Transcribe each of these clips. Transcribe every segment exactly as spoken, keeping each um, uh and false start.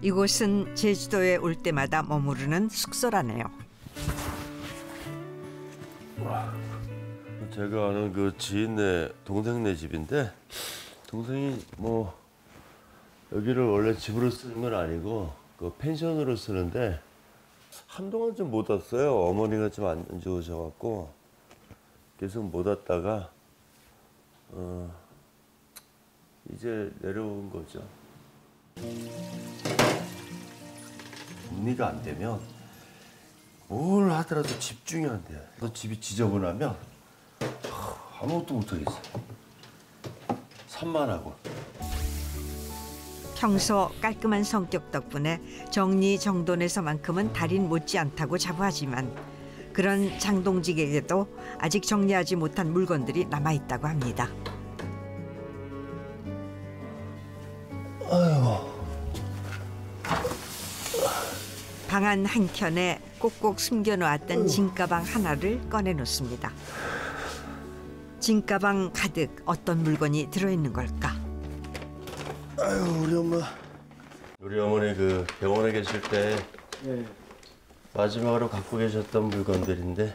이곳은 제주도에 올 때마다 머무르는 숙소라네요. 제가 아는 그 지인네 동생네 집인데 동생이 뭐 여기를 원래 집으로 쓰는 건 아니고 그 펜션으로 쓰는데 한동안 좀 못 왔어요. 어머니가 좀 안 좋으셔갖고 계속 못 왔다가 어 이제 내려온 거죠. 정리가 안 되면 뭘 하더라도 집중이 안 돼요. 또 집이 지저분하면 아무것도 못 하겠어요. 산만하고. 평소 깔끔한 성격 덕분에 정리정돈에서만큼은 달인 못지않다고 자부하지만 그런 장동직에게도 아직 정리하지 못한 물건들이 남아있다고 합니다. 아이고. 방 안 한켠에 꼭꼭 숨겨놓았던 짐가방 하나를 꺼내놓습니다. 짐가방 가득 어떤 물건이 들어있는 걸까? 아유, 우리 엄마. 우리 어머니 그 병원에 계실 때 네. 마지막으로 갖고 계셨던 물건들인데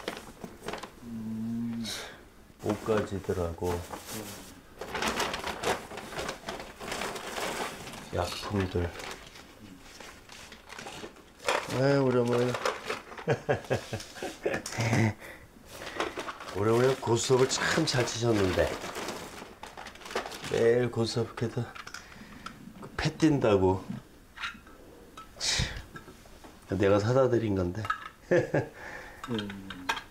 음... 옷가지들하고 약품들. 네, 우리 어머니. 우리 어머니 고스톱을 참 잘 치셨는데 매일 고스톱해도 패 뛴다고 내가 사다 드린 건데. 음.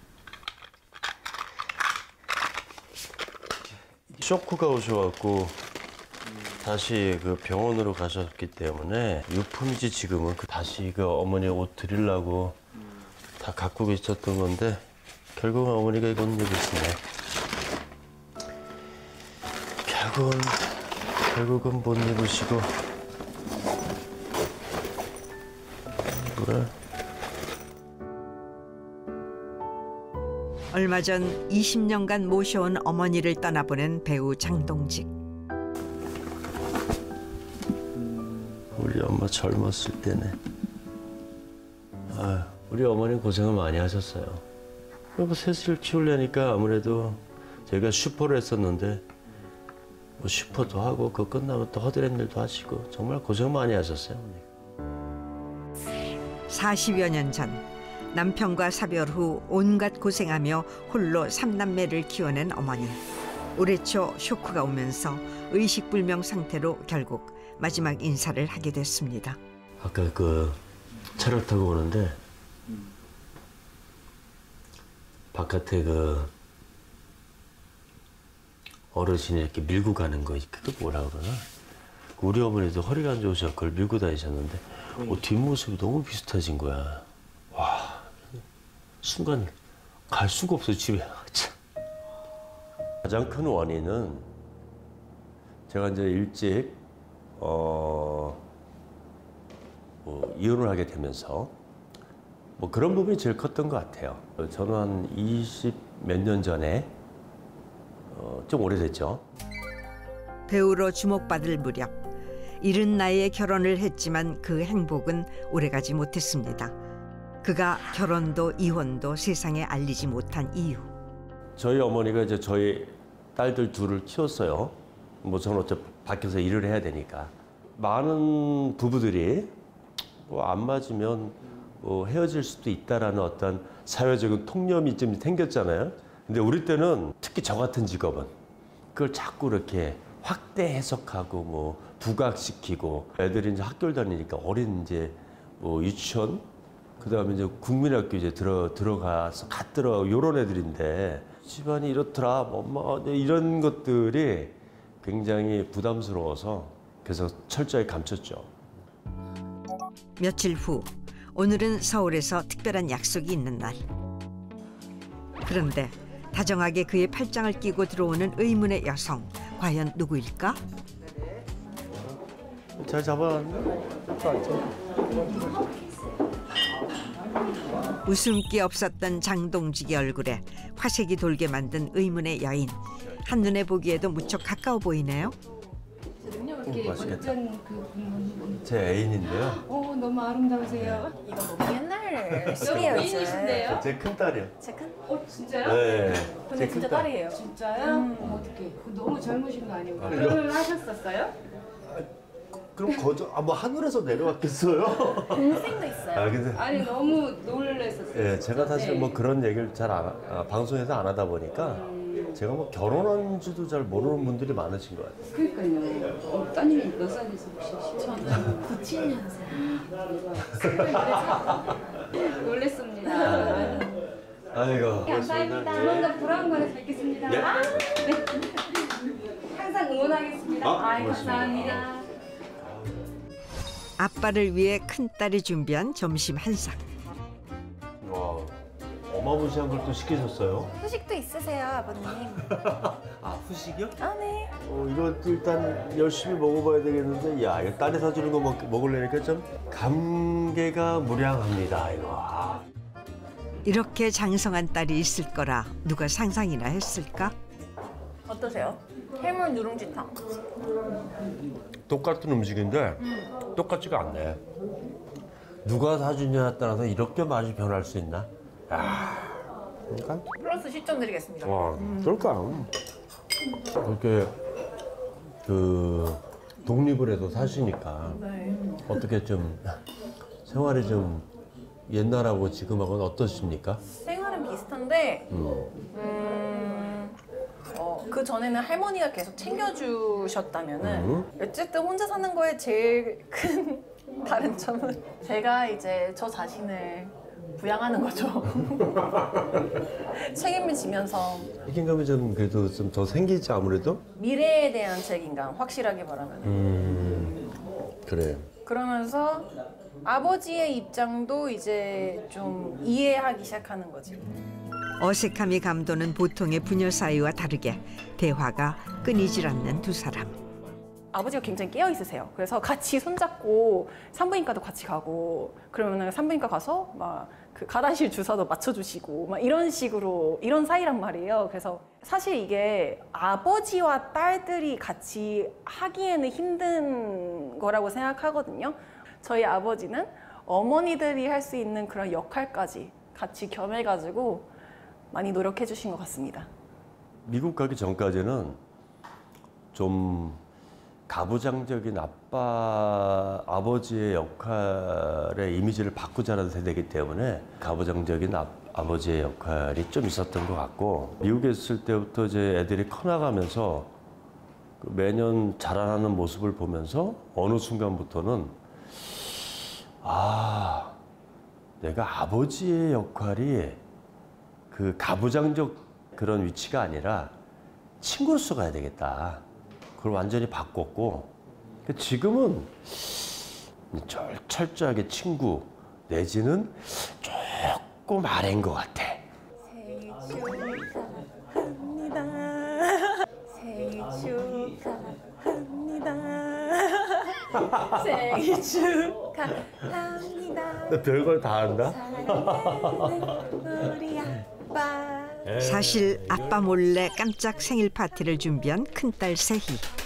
쇼크가 오셔갖고 다시 그 병원으로 가셨기 때문에 유품이지 지금은 다시 그 어머니 옷 드리려고 다 갖고 계셨던 건데 결국은 어머니가 이건 입으시네. 결국은 결국은 못 입으시고 그래. 얼마 전 이십 년간 모셔온 어머니를 떠나보낸 배우 장동직. 우리 엄마 젊었을 때네. 아유, 우리 어머니 고생을 많이 하셨어요. 뭐 셋을 키우려니까 아무래도 저희가 슈퍼를 했었는데 뭐 슈퍼도 하고 그거 끝나면 또 허드렛 일도 하시고 정말 고생 많이 하셨어요. 사십여 년 전 남편과 사별 후 온갖 고생하며 홀로 삼남매를 키워낸 어머니. 올해 초 쇼크가 오면서 의식불명 상태로 결국 마지막 인사를 하게 됐습니다. 아까 그 차를 타고 오는데 바깥에 그 어르신이 이렇게 밀고 가는 거, 그게 뭐라 그러나? 우리 어머니도 허리가 안 좋으셔서 그걸 밀고 다니셨는데 어, 뒷모습이 너무 비슷하신 거야. 와, 순간 갈 수가 없어 집에. 가장 큰 원인은 제가 이제 일찍 어, 뭐 이혼을 하게 되면서 뭐 그런 부분이 제일 컸던 것 같아요. 저는 한 이십 몇 년 전에 어, 좀 오래됐죠. 배우로 주목받을 무렵 이른 나이에 결혼을 했지만 그 행복은 오래가지 못했습니다. 그가 결혼도 이혼도 세상에 알리지 못한 이유. 저희 어머니가 이제 저희 딸들 둘을 키웠어요. 뭐 저는 어차피 밖에서 일을 해야 되니까. 많은 부부들이 뭐 안 맞으면 뭐 헤어질 수도 있다라는 어떤 사회적인 통념이 좀 생겼잖아요. 근데 우리 때는 특히 저 같은 직업은 그걸 자꾸 이렇게 확대 해석하고 뭐 부각시키고 애들이 이제 학교를 다니니까 어린 이제 뭐 유치원 그다음에 이제 국민학교 이제 들어 들어가서 갔더라 요런 애들인데 집안이 이렇더라 엄마 이런 것들이 굉장히 부담스러워서 그래서 철저히 감췄죠. 며칠 후 오늘은 서울에서 특별한 약속이 있는 날. 그런데 다정하게 그의 팔짱을 끼고 들어오는 의문의 여성. 과연 누구일까? 잘 잡아놨네. 웃음기 없었던 장동직의 얼굴에 화색이 돌게 만든 의문의 여인. 한눈에 보기에도 무척 가까워 보이네요. 이렇게 맛있겠다. 멋진 그 분은 제 애인인데요. 오 너무 아름다우세요. 이거 너무 옛날 술이에요 저 이제. 미인이신데요? 제 큰딸이요. 제 큰. 어 진짜요? 네. 근데 제 진짜 큰딸. 딸이에요. 진짜요? 음. 어머 어떡해. 너무 젊으신 거 아니고 아, 결혼을 하셨었어요? 그럼 거저 아, 뭐 하늘에서 내려왔겠어요? 동생도 있어요. 아 근데 아니 너무 놀랐었어요. 예, 제가 사실 네. 뭐 그런 얘기를 잘 안, 아, 방송에서 안 하다 보니까 제가 뭐 결혼한지도 잘 모르는 분들이 많으신 것 같아요. 그러니까요. 어, 따님이 몇 살이서 혹시? 저는 구십칠 년생. 놀랬습니다. 아이고. 감사합니다. 조만간 브라운관에서 뵙겠습니다. 예. 아, 네. 항상 응원하겠습니다. 아, 아이, 고맙습니다. 감사합니다. 아빠를 위해 큰딸이 준비한 점심 한상. 와, 어마무시한 걸 또 시키셨어요? 후식도 있으세요 아버님. 아, 후식이요? 아 네. 어, 이것도 일단 열심히 먹어봐야 되겠는데, 야, 이거 딸이 사주는 거 먹, 먹으려니까 좀 감개가 무량합니다, 이거. 아. 이렇게 장성한 딸이 있을 거라 누가 상상이나 했을까? 어떠세요? 해물 누룽지탕. 똑같은 음식인데 똑같지가 않네. 누가 사주냐에 따라서 이렇게 맛이 변할 수 있나? 야, 그러니까 플러스 십 점 드리겠습니다. 와, 그럴까? 그렇게 그 독립을 해도 사시니까 네. 어떻게 좀 생활이 좀 옛날하고 지금하고는 어떠십니까? 생활은 비슷한데 음. 음, 어, 그 전에는 할머니가 계속 챙겨주셨다면은 음. 어쨌든 혼자 사는 거에 제일 큰 다른 점은 제가 이제 저 자신을 부양하는 거죠. 책임을 지면서 책임감이 좀 그래도 좀 더 생기지 아무래도? 미래에 대한 책임감 확실하게 말하면 음, 그래. 그러면서 아버지의 입장도 이제 좀 이해하기 시작하는 거지. 어색함이 감도는 보통의 부녀 사이와 다르게 대화가 끊이질 않는 두 사람. 아버지가 굉장히 깨어 있으세요. 그래서 같이 손잡고 산부인과도 같이 가고 그러면은 산부인과 가서 막 그 가다실 주사도 맞춰주시고 막 이런 식으로 이런 사이란 말이에요. 그래서 사실 이게 아버지와 딸들이 같이 하기에는 힘든 거라고 생각하거든요. 저희 아버지는 어머니들이 할 수 있는 그런 역할까지 같이 겸해가지고 많이 노력해 주신 것 같습니다. 미국 가기 전까지는 좀 가부장적인 아빠, 아버지의 역할의 이미지를 받고 자란 세대이기 때문에 가부장적인 아, 아버지의 역할이 좀 있었던 것 같고 미국에 있을 때부터 이제 애들이 커나가면서 그 매년 자라나는 모습을 보면서 어느 순간부터는 아, 내가 아버지의 역할이 그 가부장적 그런 위치가 아니라 친구로서 가야 되겠다. 그걸 완전히 바꿨고 지금은 철, 철저하게 친구 내지는 조금 아래인 것 같아. 생일 축하합니다. 생일 축하합니다. 생일 축하합니다. 별걸 다 한다? 사랑하는 우리 아빠. 사실 아빠 몰래 깜짝 생일 파티를 준비한 큰딸 세희.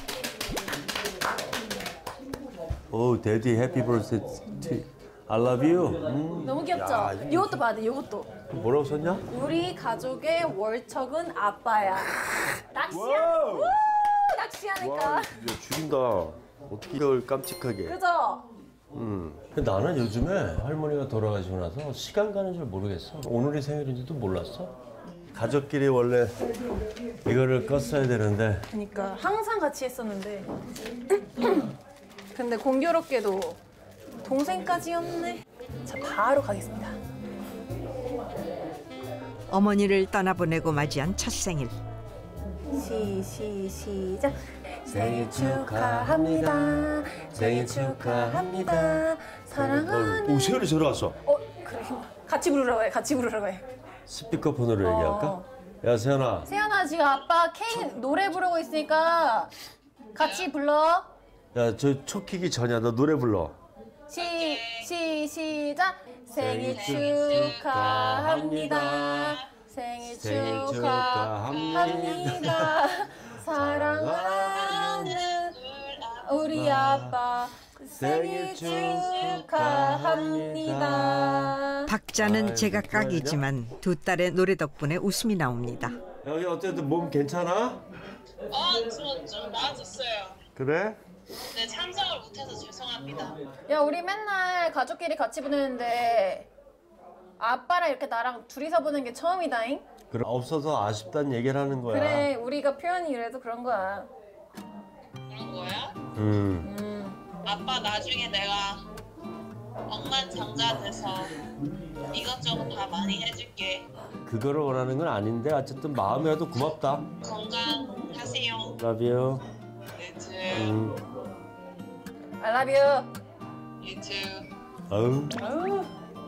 오, 데디 해피 버스데이. I love you. 음. 너무 귀엽죠? 야, 이거 이것도 봐야 돼, 이것도. 뭐라고 썼냐? 우리 가족의 월척은 아빠야. 낚시야? 와우. 우! 낚시하니까. 와, 이거 죽인다. 어떻게 이걸 깜찍하게. 그죠? 음. 근데 나는 요즘에 할머니가 돌아가시고 나서 시간 가는 줄 모르겠어. 오늘이 생일인지도 몰랐어. 가족끼리 원래 이거를 껐어야 되는데 그러니까 항상 같이 했었는데 근데 공교롭게도 동생까지였네. 자, 바로 가겠습니다. 어머니를 떠나보내고 맞이한 첫 생일. 시, 시, 시작. 생일 축하합니다. 생일 축하합니다. 사랑하는. 오, 세연이 전화 왔어. 어, 그래. 같이 부르라고 해. 같이 부르라고 해. 스피커폰으로 어. 얘기할까? 야, 세연아. 세연아, 지금 아빠 케인 노래 부르고 있으니까 같이 불러. 야, 저 초 키기 전이야. 너 노래 불러. 시, 시, 시작. 생일 생일 축하합니다. 생일 생일 축하합니다. 사랑하는 우리 아빠 생일 축하합니다. 박자는 아이고, 제각각이지만 두 딸의 노래 덕분에 웃음이 나옵니다. 여기 어쨌든 몸 괜찮아? 어, 저, 좀 나아졌어요. 그래? 네, 참석을 못해서 죄송합니다. 야, 우리 맨날 가족끼리 같이 보내는데 아빠랑 이렇게 나랑 둘이서 보는 게 처음이다잉. 그래 없어서 아쉽다는 얘기를 하는 거야. 그래, 우리가 표현이 이래도 그런 거야. 그런 거야? 음. 음. 아빠 나중에 내가 억만장자 돼서 이것저것 다 많이 해줄게. 그거를 원하는 건 아닌데 어쨌든 마음이라도 고맙다. 건강하세요. Love you. You too. 음. I love you. You too. 어우. 아유.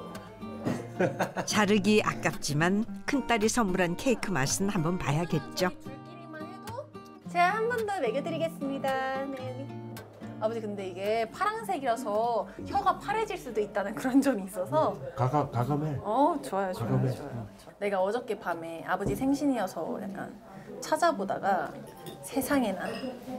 자르기 아깝지만 큰딸이 선물한 케이크 맛은 한번 봐야겠죠. 둘끼리만 해도 제가 한 번 더 먹여드리겠습니다. 네. 아버지 근데 이게 파란색이라서 혀가 파래질 수도 있다는 그런 점이 있어서 가감 가감해. 어 좋아요 좋아요 가감해. 좋아요. 내가 어저께 밤에 아버지 생신이어서 약간 찾아보다가 세상에나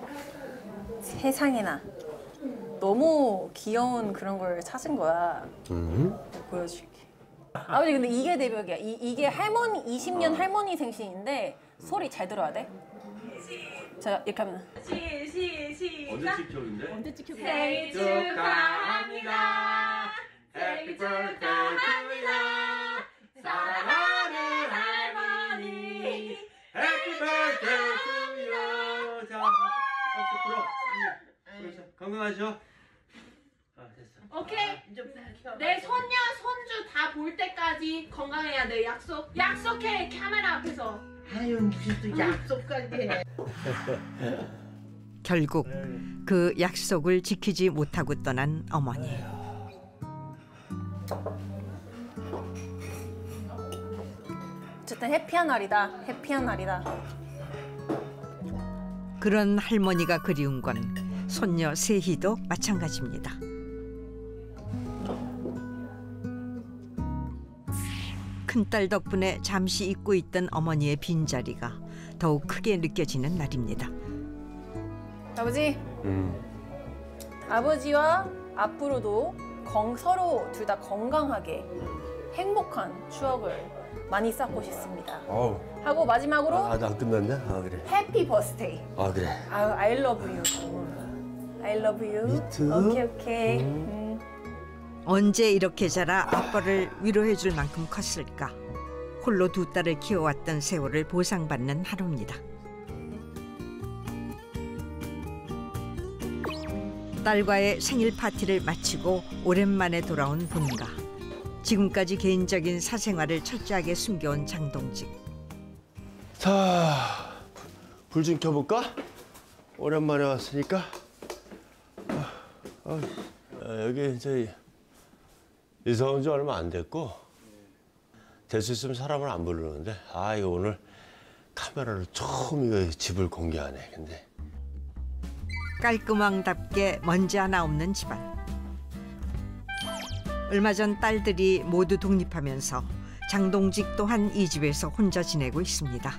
세상에나 너무 귀여운 그런 걸 찾은 거야. 음. 보여줄게. 아버지 근데 이게 대박이야. 이, 이게 할머니 이십 년 할머니 생신인데 소리 잘 들어야 돼. 자 이렇게 하면 언제 찍혀인데? 언제 찍혀? 생일 축하합니다. 생일 축하합니다. 사랑하는 할머니. Happy birthday to you. 자, 박수 불어. 그렇죠. 건강하죠? 아 됐어. 오케이. 내 손녀 손주 다 볼 때까지 건강해야 돼. 약속. 약속해 카메라 앞에서. 아유 무슨 또 약속까지 해. 결국 그 약속을 지키지 못하고 떠난 어머니. 어쨌든 해피한 날이다. 해피한 날이다. 그런 할머니가 그리운 건 손녀 세희도 마찬가지입니다. 큰딸 덕분에 잠시 잊고 있던 어머니의 빈자리가 더욱 크게 느껴지는 날입니다. 아버지, 음. 아버지와 앞으로도 건, 서로 둘 다 건강하게 행복한 추억을 많이 쌓고 싶습니다. 어우. 하고 마지막으로 아, 아직 안 끝났네. 아 그래. 해피 버스데이. 아 그래. 아유, I love you. I love you. Me too. 오케이, 오케이. 음. 언제 이렇게 자라 아빠를 위로해줄 만큼 컸을까. 홀로 두 딸을 키워왔던 세월을 보상받는 하루입니다. 딸과의 생일 파티를 마치고 오랜만에 돌아온 본가. 지금까지 개인적인 사생활을 철저하게 숨겨온 장동직. 자, 불 좀 켜볼까? 오랜만에 왔으니까. 아, 아, 여기 이제 이사 온 지 얼마 안 됐고 될 수 있으면 사람을 안 부르는데 아 이거 오늘 카메라로 처음 이거 집을 공개하네. 근데 깔끔왕답게 먼지 하나 없는 집안. 얼마 전 딸들이 모두 독립하면서 장동직 또한 이 집에서 혼자 지내고 있습니다.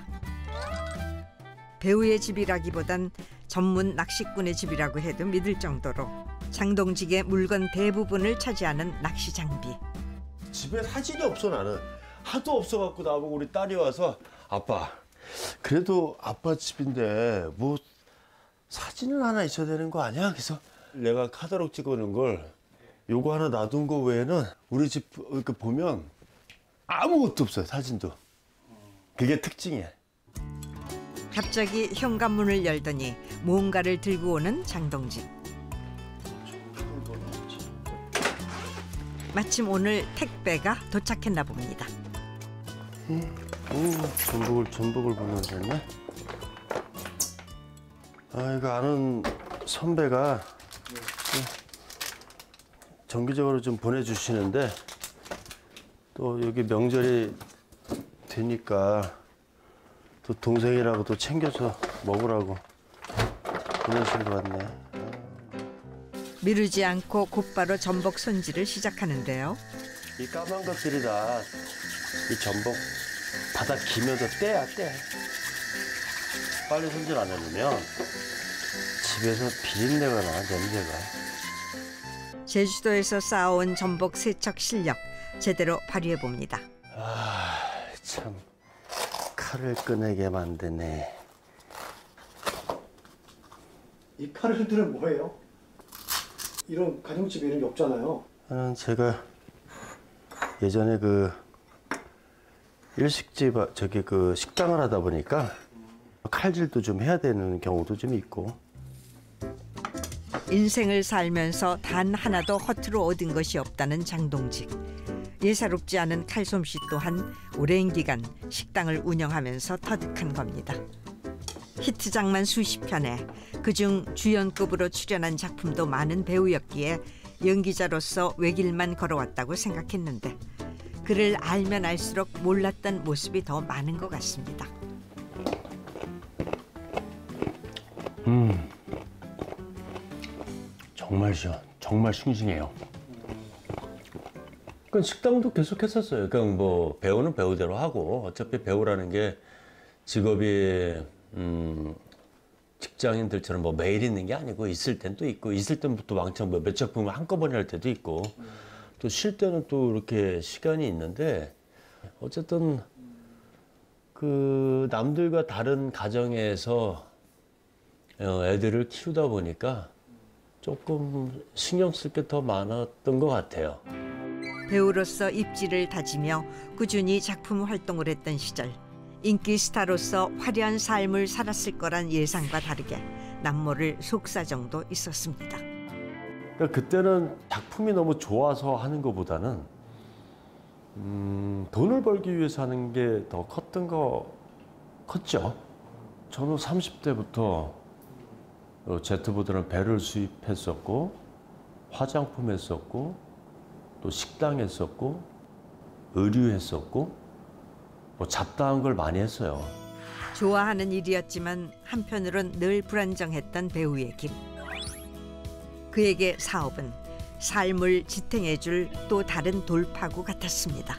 배우의 집이라기보단 전문 낚시꾼의 집이라고 해도 믿을 정도로 장동직의 물건 대부분을 차지하는 낚시 장비. 집에 사진이 없어 나는. 하도 없어갖고 나보고 우리 딸이 와서 아빠 그래도 아빠 집인데 뭐 사진은 하나 있어야 되는 거 아니야? 그래서 내가 카talog 찍어놓은 걸 요거 하나 놔둔 거 외에는 우리 집 이렇게 보면 아무것도 없어요. 사진도. 그게 특징이야. 갑자기 현관문을 열더니 뭔가를 들고 오는 장동직. 마침 오늘 택배가 도착했나 봅니다. 음, 음, 전복을 전복을 보내줬네. 아 이거 아는 선배가 정기적으로 좀 보내주시는데 또 여기 명절이 되니까 또 동생이라고 또 챙겨서 먹으라고 보내신 것 같네. 미루지 않고 곧바로 전복 손질을 시작하는데요. 이 까만 것들이 다 이 전복 바닥 기면서 떼야 떼. 빨리 손질 안 해놓으면 집에서 비린내가 나, 냄새가. 제주도에서 쌓아온 전복 세척 실력 제대로 발휘해 봅니다. 아, 참 칼을 꺼내게 만드네. 이 칼들은 뭐예요? 이런 가정집에 이런 게 없잖아요. 저는 제가 예전에 그 일식집 저기 그 식당을 하다 보니까 칼질도 좀 해야 되는 경우도 좀 있고. 인생을 살면서 단 하나도 허투루 얻은 것이 없다는 장동직. 예사롭지 않은 칼솜씨 또한 오랜 기간 식당을 운영하면서 터득한 겁니다. 히트작만 수십 편에 그중 주연급으로 출연한 작품도 많은 배우였기에 연기자로서 외길만 걸어왔다고 생각했는데 그를 알면 알수록 몰랐던 모습이 더 많은 것 같습니다. 음, 정말 시원, 정말 싱싱해요. 그 식당도 계속 했었어요. 그냥 뭐 배우는 배우대로 하고 어차피 배우라는 게 직업이 음, 직장인들처럼 뭐 매일 있는 게 아니고 있을 땐 또 있고 있을 때는 또 왕창 몇 작품을 한꺼번에 할 때도 있고 또 쉴 때는 또 이렇게 시간이 있는데 어쨌든 그 남들과 다른 가정에서 애들을 키우다 보니까 조금 신경 쓸 게 더 많았던 것 같아요. 배우로서 입지를 다지며 꾸준히 작품 활동을 했던 시절 인기 스타로서 화려한 삶을 살았을 거란 예상과 다르게 남모를 속사정도 있었습니다. 그러니까 그때는 작품이 너무 좋아서 하는 것보다는 음, 돈을 벌기 위해서 하는 게 더 컸던 거 컸죠. 저는 삼십 대부터 제트보드는 배를 수입했었고 화장품 했었고 또 식당 했었고 의류 했었고 뭐 잡다한 걸 많이 했어요. 좋아하는 일이었지만 한편으론 늘 불안정했던 배우의 길. 그에게 사업은 삶을 지탱해줄 또 다른 돌파구 같았습니다.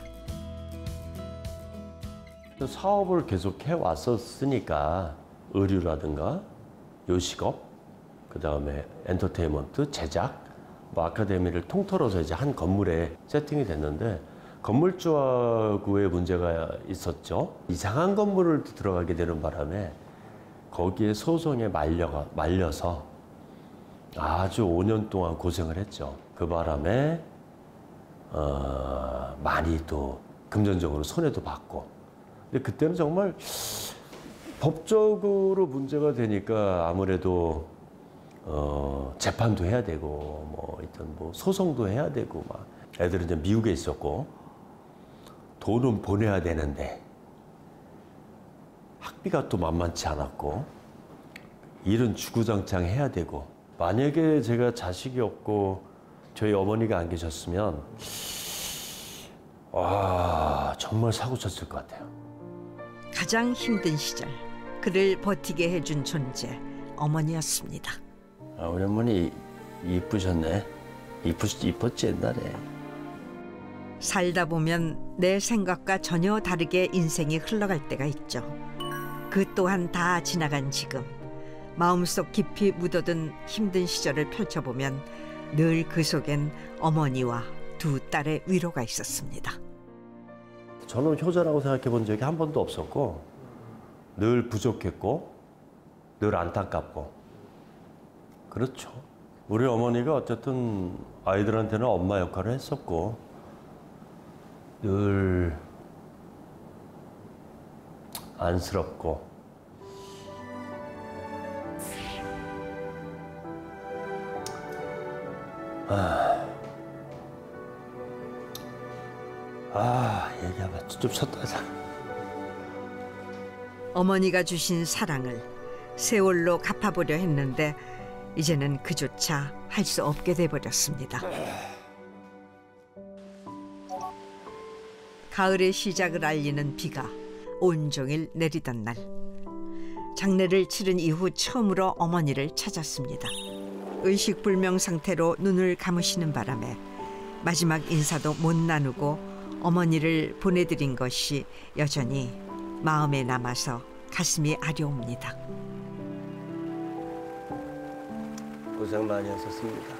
사업을 계속 해왔었으니까 의류라든가 요식업, 그 다음에 엔터테인먼트, 제작, 뭐 아카데미를 통틀어서 이제 한 건물에 세팅이 됐는데 건물주하고의 문제가 있었죠. 이상한 건물을 들어가게 되는 바람에 거기에 소송에 말려가, 말려서 아주 오 년 동안 고생을 했죠. 그 바람에 어, 많이 또 금전적으로 손해도 봤고. 근데 그때는 정말 법적으로 문제가 되니까 아무래도 어, 재판도 해야 되고 뭐 일단 뭐 소송도 해야 되고 막 애들은 이제 미국에 있었고 돈은 보내야 되는데 학비가 또 만만치 않았고 일은 주구장창 해야 되고 만약에 제가 자식이 없고 저희 어머니가 안 계셨으면 와 정말 사고 쳤을 것 같아요. 가장 힘든 시절 그를 버티게 해준 존재 어머니였습니다. 아, 우리 어머니 이쁘셨네. 이쁘, 이뻤지 옛날에. 살다 보면 내 생각과 전혀 다르게 인생이 흘러갈 때가 있죠. 그 또한 다 지나간 지금 마음속 깊이 묻어둔 힘든 시절을 펼쳐보면 늘 그 속엔 어머니와 두 딸의 위로가 있었습니다. 저는 효자라고 생각해 본 적이 한 번도 없었고 늘 부족했고 늘 안타깝고 그렇죠. 우리 어머니가 어쨌든 아이들한테는 엄마 역할을 했었고 늘 안쓰럽고 아, 아 얘기하면 좀 섰다. 어머니가 주신 사랑을 세월로 갚아보려 했는데 이제는 그조차 할 수 없게 돼버렸습니다. 가을의 시작을 알리는 비가 온종일 내리던 날 장례를 치른 이후 처음으로 어머니를 찾았습니다. 의식불명 상태로 눈을 감으시는 바람에 마지막 인사도 못 나누고 어머니를 보내드린 것이 여전히 마음에 남아서 가슴이 아려옵니다. 고생 많이 하셨습니다.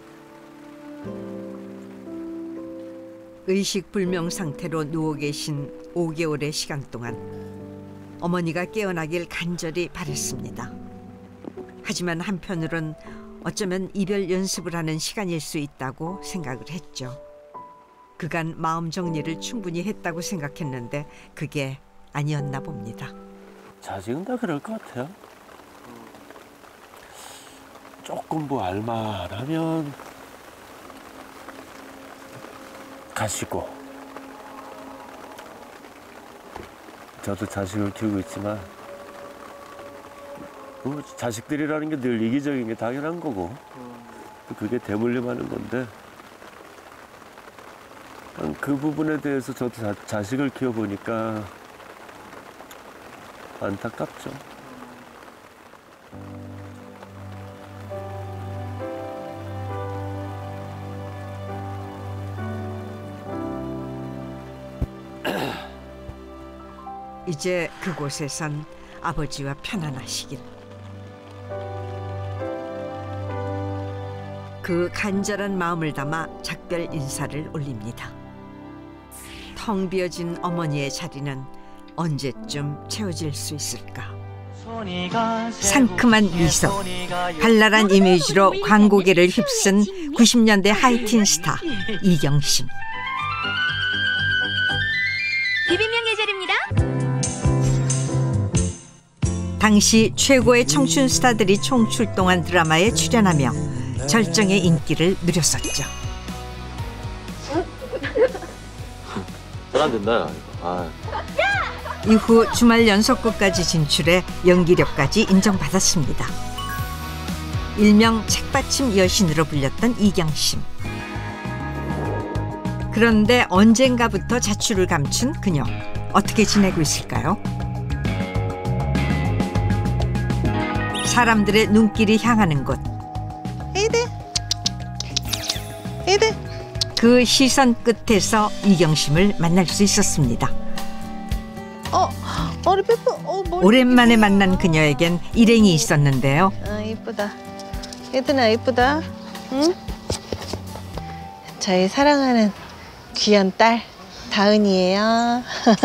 의식불명 상태로 누워 계신 오 개월의 시간 동안 어머니가 깨어나길 간절히 바랬습니다. 하지만 한편으론 어쩌면 이별 연습을 하는 시간일 수 있다고 생각을 했죠. 그간 마음 정리를 충분히 했다고 생각했는데 그게 아니었나 봅니다. 자식은 다 그럴 것 같아요. 조금 뭐 알만하면 가시고, 저도 자식을 키우고 있지만 뭐 자식들이라는 게 늘 이기적인 게 당연한 거고 그게 대물림하는 건데 그 부분에 대해서 저도 자, 자식을 키워보니까 안타깝죠. 이제 그곳에선 아버지와 편안하시길. 그 간절한 마음을 담아 작별 인사를 올립니다. 텅 비어진 어머니의 자리는 언제쯤 채워질 수 있을까? 상큼한 미소, 발랄한 이미지로 광고계를 휩쓴 구십 년대 하이틴 스타 이경심. 비빔면 예절입니다. 당시 최고의 청춘 스타들이 총출동한 드라마에 출연하며 절정의 인기를 누렸었죠. 잘 안 된다. 아. 이후 주말 연속극까지 진출해 연기력까지 인정받았습니다. 일명 책받침 여신으로 불렸던 이경심. 그런데 언젠가부터 자취를 감춘 그녀. 어떻게 지내고 있을까요? 사람들의 눈길이 향하는 곳. 에이드. 에이드. 그 시선 끝에서 이경심을 만날 수 있었습니다. 어, 머리 빼뿌. 어, 머리. 오랜만에 만난 그녀에겐 일행이 있었는데요. 아, 이쁘다. 얘들아, 이쁘다. 응? 저희 사랑하는 귀한 딸 다은이에요.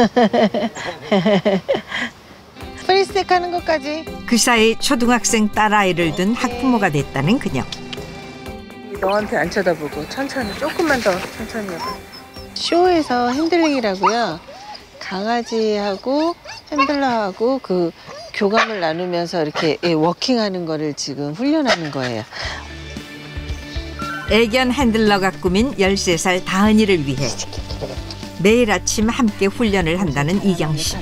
프리스텍 하는 것까지. 그 사이 초등학생 딸아이를 둔 학부모가 됐다는 그녀. 너한테 안 쳐다보고 천천히, 조금만 더 천천히 해봐. 쇼에서 핸들링이라고요. 강아지하고 핸들러하고 그 교감을 나누면서 이렇게 워킹하는 거를 지금 훈련하는 거예요. 애견 핸들러가 꾸민 열세 살 다은이를 위해 매일 아침 함께 훈련을 한다는 이경심.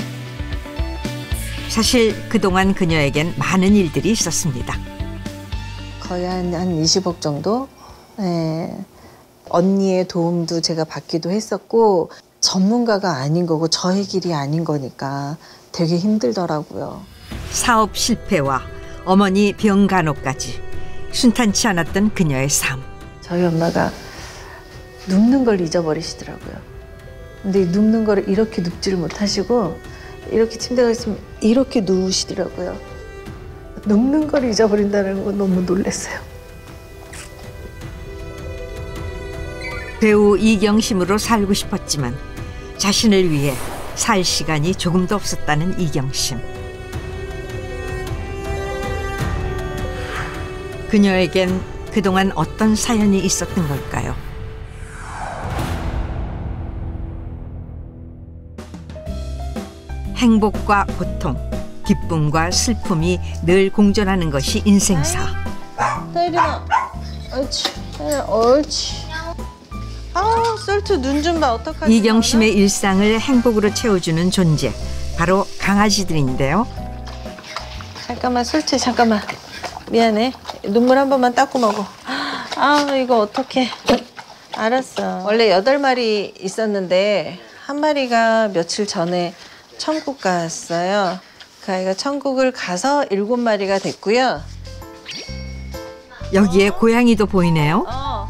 사실 그동안 그녀에겐 많은 일들이 있었습니다. 거의 한, 한 이십억 정도? 네. 언니의 도움도 제가 받기도 했었고 전문가가 아닌 거고 저의 길이 아닌 거니까 되게 힘들더라고요. 사업 실패와 어머니 병 간호까지 순탄치 않았던 그녀의 삶. 저희 엄마가 눕는 걸 잊어버리시더라고요. 근데 눕는 거를 이렇게 눕지를 못하시고 이렇게 침대가 있으면 이렇게 누우시더라고요. 눕는 걸 잊어버린다는 건 너무 놀랐어요. 배우 이경심으로 살고 싶었지만 자신을 위해 살 시간이 조금도 없었다는 이경심. 그녀에겐 그동안 어떤 사연이 있었던 걸까요? 행복과 고통, 기쁨과 슬픔이 늘 공존하는 것이 인생사. 다일이나, 옳지, 옳지. 아우, 솔트 눈 좀 봐, 어떡하지? 이경심의 일상을 행복으로 채워주는 존재, 바로 강아지들인데요. 잠깐만, 솔트, 잠깐만. 미안해. 눈물 한 번만 닦고 먹어. 아, 이거 어떡해. 알았어. 원래 여덟 마리 있었는데 한 마리가 며칠 전에 천국 갔어요. 그 아이가 천국을 가서 일곱 마리가 됐고요. 여기에 고양이도 보이네요. 어.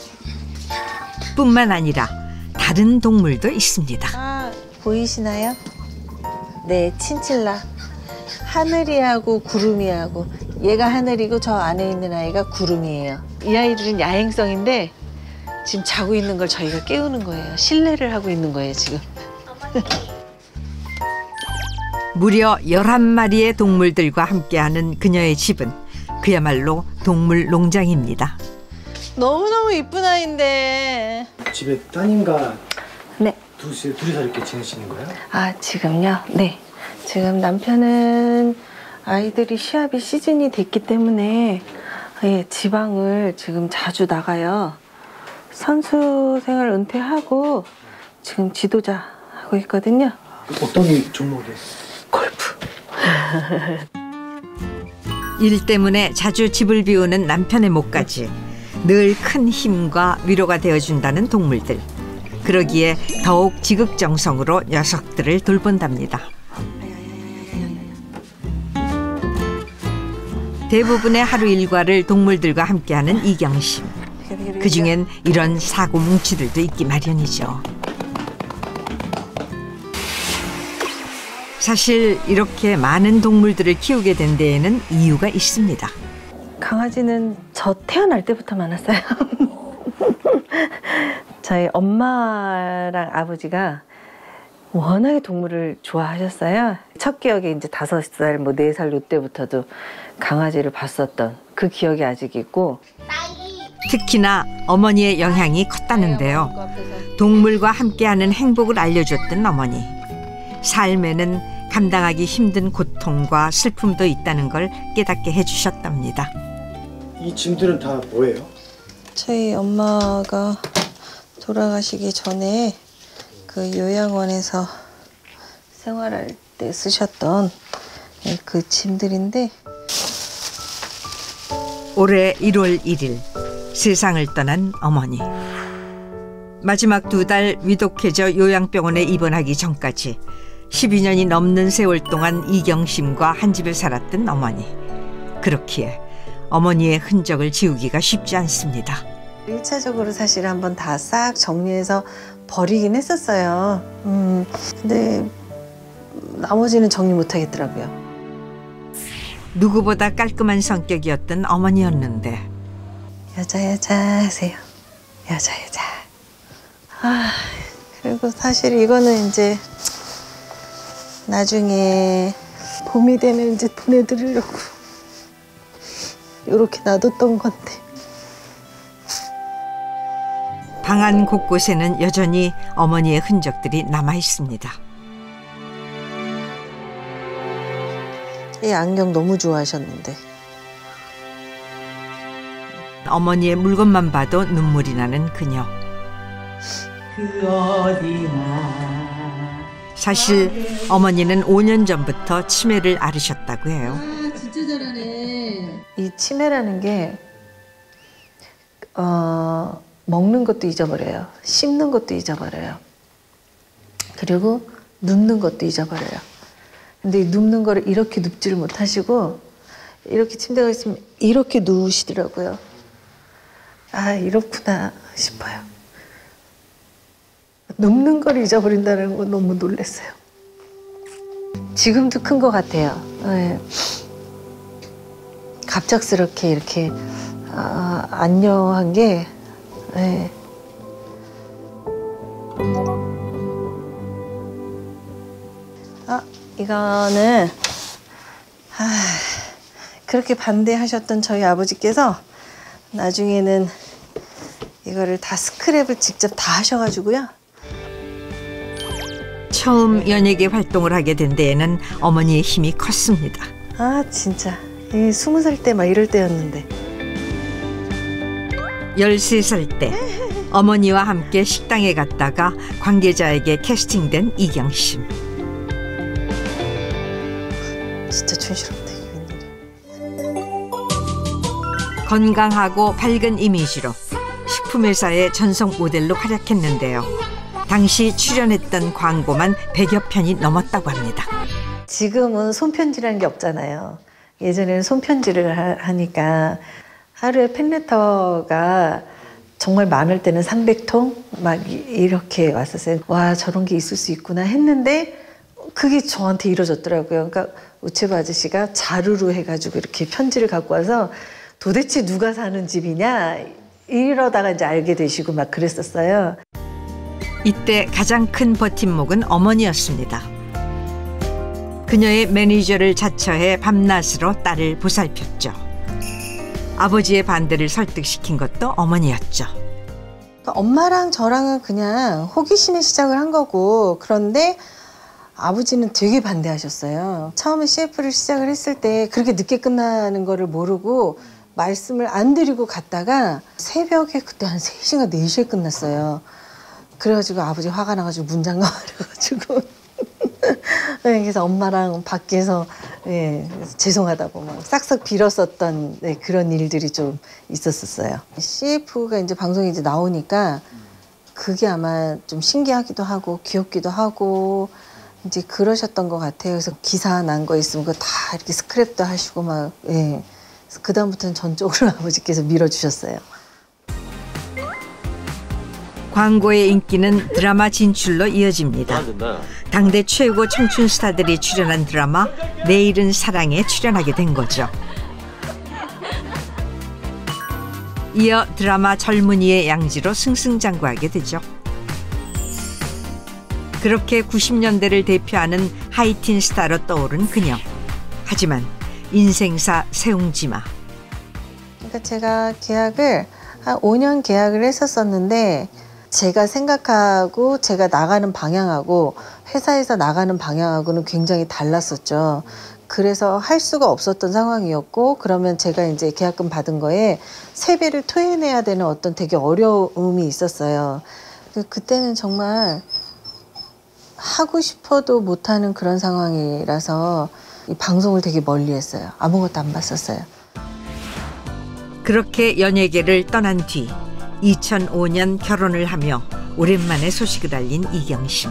뿐만 아니라 다른 동물도 있습니다. 아, 보이시나요? 네, 친칠라. 하늘이하고 구름이하고 얘가 하늘이고 저 안에 있는 아이가 구름이에요. 이 아이들은 야행성인데 지금 자고 있는 걸 저희가 깨우는 거예요. 실내를 하고 있는 거예요, 지금. 무려 열한 마리의 동물들과 함께하는 그녀의 집은 그야말로 동물 농장입니다. 너무너무 이쁜 아이인데. 집에 따님과 네. 둘이, 둘이서 이렇게 지내시는 거예요? 아, 지금요? 네. 지금 남편은 아이들이 시합이 시즌이 됐기 때문에 예, 지방을 지금 자주 나가요. 선수 생활 은퇴하고 지금 지도자 하고 있거든요. 어떤 종목이에요? 골프. 일 때문에 자주 집을 비우는 남편의 몫까지 늘 큰 힘과 위로가 되어준다는 동물들. 그러기에 더욱 지극정성으로 녀석들을 돌본답니다. 대부분의 하루 일과를 동물들과 함께하는 이경심. 그중엔 이런 사고 뭉치들도 있기 마련이죠. 사실 이렇게 많은 동물들을 키우게 된 데에는 이유가 있습니다. 강아지는 저 태어날 때부터 많았어요. 저희 엄마랑 아버지가 워낙에 동물을 좋아하셨어요. 첫 기억에 이제 다섯 살, 뭐 네 살 이때부터도 강아지를 봤었던 그 기억이 아직 있고. 특히나 어머니의 영향이 컸다는데요. 동물과 함께하는 행복을 알려줬던 어머니. 삶에는 감당하기 힘든 고통과 슬픔도 있다는 걸 깨닫게 해주셨답니다. 이 짐들은 다 뭐예요? 저희 엄마가 돌아가시기 전에 그 요양원에서 생활할 때 쓰셨던 그 짐들인데. 올해 일월 일일 세상을 떠난 어머니. 마지막 두 달 위독해져 요양병원에 입원하기 전까지 십이 년이 넘는 세월 동안 이경심과 한 집에 살았던 어머니. 그렇기에 어머니의 흔적을 지우기가 쉽지 않습니다. 일 차적으로 사실 한번 다 싹 정리해서 버리긴 했었어요. 음, 근데 나머지는 정리 못 하겠더라고요. 누구보다 깔끔한 성격이었던 어머니였는데. 여자 여자 하세요. 여자 여자. 아, 그리고 사실 이거는 이제 나중에 봄이 되면 이제 보내드리려고 이렇게 놔뒀던 건데. 방 안 곳곳에는 여전히 어머니의 흔적들이 남아 있습니다. 이 안경 너무 좋아하셨는데. 어머니의 물건만 봐도 눈물이 나는 그녀. 그 어디나. 사실 어머니는 오 년 전부터 치매를 앓으셨다고 해요. 아, 진짜 잘하네. 이 치매라는 게 어, 먹는 것도 잊어버려요. 씹는 것도 잊어버려요. 그리고 눕는 것도 잊어버려요. 근데 이 눕는 거를 이렇게 눕지를 못하시고 이렇게 침대가 있으면 이렇게 누우시더라고요. 아, 이렇구나 싶어요. 눕는 걸 잊어버린다는 건 너무 놀랐어요. 지금도 큰 것 같아요. 네. 갑작스럽게 이렇게 아, 안녕한 게. 네. 아, 이거는 아, 그렇게 반대하셨던 저희 아버지께서 나중에는 이거를 다 스크랩을 직접 다 하셔가지고요. 처음 연예계 활동을 하게 된 데에는 어머니의 힘이 컸습니다. 아, 진짜 이 스무 살 때 막 이럴 때였는데. 열세 살 때 어머니와 함께 식당에 갔다가 관계자에게 캐스팅된 이경심. 진짜 촌스럽다. 건강하고 밝은 이미지로 식품회사의 전속 모델로 활약했는데요. 당시 출연했던 광고만 백여 편이 넘었다고 합니다. 지금은 손편지라는 게 없잖아요. 예전에는 손편지를 하, 하니까 하루에 팬레터가 정말 많을 때는 삼백 통 막 이렇게 왔었어요. 와, 저런 게 있을 수 있구나 했는데 그게 저한테 이루어졌더라고요. 그러니까 우체부 아저씨가 자루로 해가지고 이렇게 편지를 갖고 와서 도대체 누가 사는 집이냐 이러다가 이제 알게 되시고 막 그랬었어요. 이때 가장 큰 버팀목은 어머니였습니다. 그녀의 매니저를 자처해 밤낮으로 딸을 보살폈죠. 아버지의 반대를 설득시킨 것도 어머니였죠. 그러니까 엄마랑 저랑은 그냥 호기심에 시작을 한 거고, 그런데 아버지는 되게 반대하셨어요. 처음에 씨에프를 시작을 했을 때 그렇게 늦게 끝나는 거를 모르고 말씀을 안 드리고 갔다가 새벽에 그때 한 세 시인가 네 시에 끝났어요. 그래가지고 아버지 화가 나가지고 문장 나와가지고 그래서 엄마랑 밖에서 예, 죄송하다고 막 싹싹 빌었었던 네, 그런 일들이 좀 있었었어요. 씨에프가 이제 방송에 이제 나오니까 그게 아마 좀 신기하기도 하고 귀엽기도 하고 이제 그러셨던 것 같아요. 그래서 기사 난 거 있으면 그거 다 이렇게 스크랩도 하시고 막 예. 그 다음부터는 전적으로 아버지께서 밀어주셨어요. 광고의 인기는 드라마 진출로 이어집니다. 당대 최고 청춘 스타들이 출연한 드라마 내일은 사랑에 출연하게 된 거죠. 이어 드라마 젊은이의 양지로 승승장구하게 되죠. 그렇게 구십 년대를 대표하는 하이틴 스타로 떠오른 그녀. 하지만 인생사 세웅지마. 그러니까 제가 계약을 한 오 년 계약을 했었었는데 제가 생각하고 제가 나가는 방향하고 회사에서 나가는 방향하고는 굉장히 달랐었죠. 그래서 할 수가 없었던 상황이었고, 그러면 제가 이제 계약금 받은 거에 세배를 토해내야 되는 어떤 되게 어려움이 있었어요. 그때는 정말 하고 싶어도 못하는 그런 상황이라서 이 방송을 되게 멀리했어요. 아무것도 안 봤었어요. 그렇게 연예계를 떠난 뒤 이천오 년 결혼을 하며 오랜만에 소식을 알린 이경심.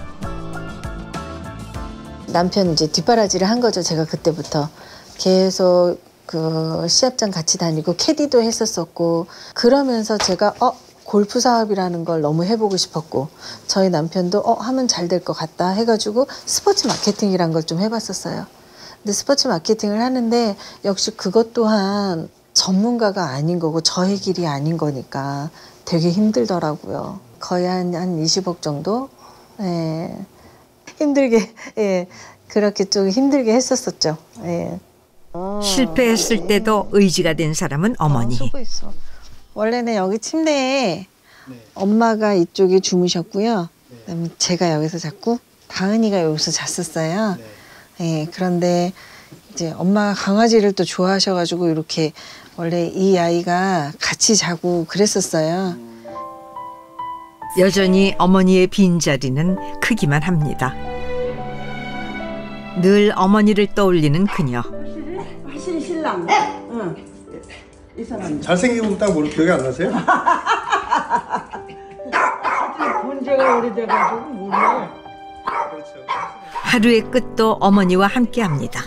남편 이제 뒷바라지를 한 거죠. 제가 그때부터 계속 그 시합장 같이 다니고 캐디도 했었었고, 그러면서 제가 어 골프 사업이라는 걸 너무 해보고 싶었고, 저희 남편도 어 하면 잘 될 것 같다 해가지고 스포츠 마케팅이란 걸 좀 해봤었어요. 근데 스포츠 마케팅을 하는데 역시 그것 또한 전문가가 아닌 거고 저의 길이 아닌 거니까 되게 힘들더라고요. 거의 한, 한 이십억 정도? 예. 힘들게, 예. 그렇게 좀 힘들게 했었었죠. 예. 실패했을 때도 의지가 된 사람은 어머니. 어, 쓰고 있어. 원래는 여기 침대에 엄마가 이쪽에 주무셨고요. 그다음에 제가 여기서 잤고 다은이가 여기서 잤었어요. 예. 그런데 이제 엄마가 강아지를 또 좋아하셔가지고 이렇게 원래 이 아이가 같이 자고 그랬었어요. 여전히 어머니의 빈자리는 크기만 합니다. 늘 어머니를 떠올리는 그녀. 확실히 신랑. 응. 이 사람. 잘생기고 딱 모르 기억이 안 나세요? 본 지가 오래돼가지고 몰라. 하루의 끝도 어머니와 함께합니다.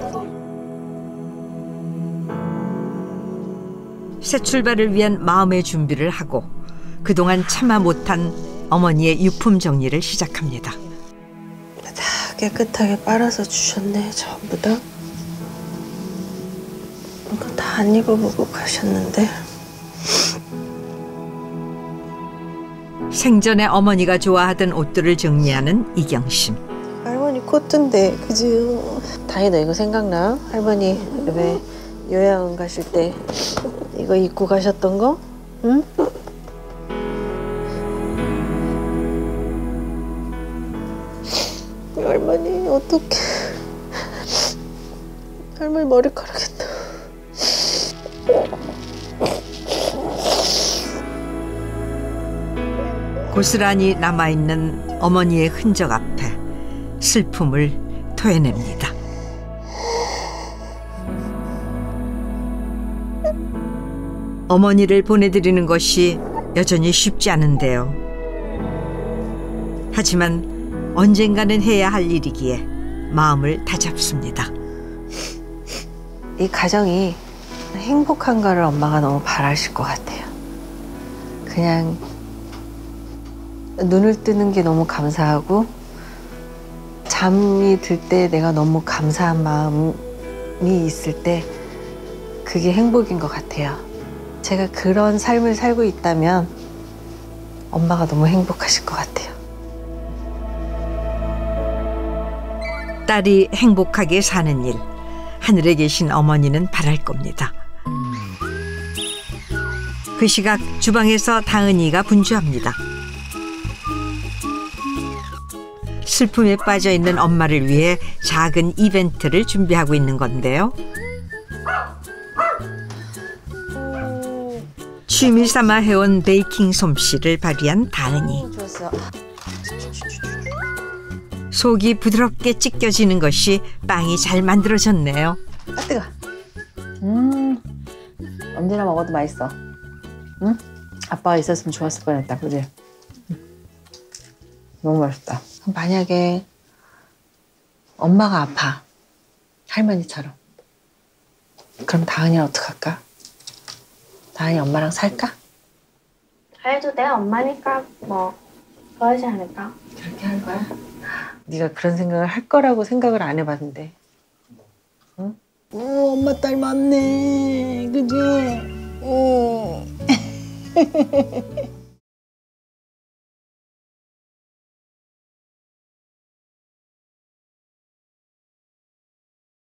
새 출발을 위한 마음의 준비를 하고 그동안 참아 못한 어머니의 유품 정리를 시작합니다. 다 깨끗하게 빨아서 주셨네, 전부 다. 이거 다 안 입어보고 가셨는데. 생전에 어머니가 좋아하던 옷들을 정리하는 이경심. 할머니 코트인데, 그지? 다행이다, 이거 생각나? 할머니 왜 요양원 가실 때 이거 입고 가셨던 거? 응? 할머니 어떡해. 할머니 머리카락이다. 고스란히 남아있는 어머니의 흔적 앞에 슬픔을 토해냅니다. 어머니를 보내드리는 것이 여전히 쉽지 않은데요. 하지만 언젠가는 해야 할 일이기에 마음을 다잡습니다. 이 가정이 행복한 거를 엄마가 너무 바라실 것 같아요. 그냥 눈을 뜨는 게 너무 감사하고 잠이 들 때 내가 너무 감사한 마음이 있을 때 그게 행복인 것 같아요. 제가 그런 삶을 살고 있다면 엄마가 너무 행복하실 것 같아요. 딸이 행복하게 사는 일, 하늘에 계신 어머니는 바랄 겁니다. 그 시각 주방에서 다은이가 분주합니다. 슬픔에 빠져 있는 엄마를 위해 작은 이벤트를 준비하고 있는 건데요. 취미 삼아 해온 베이킹 솜씨를 발휘한 다은이. 좋았어. 속이 부드럽게 찢겨지는 것이 빵이 잘 만들어졌네요. 아 뜨거. 음, 언제나 먹어도 맛있어. 응? 아빠가 있었으면 좋았을 뻔했다, 그지? 너무 맛있다. 만약에 엄마가 아파, 할머니처럼. 그럼 다은이는 어떡할까? 다은이 엄마랑 살까? 그래도 내가 엄마니까 뭐 그러지 않을까? 그렇게 할 거야? 네가 그런 생각을 할 거라고 생각을 안 해봤는데. 응? 어, 엄마 딸 맞네, 그지? 응.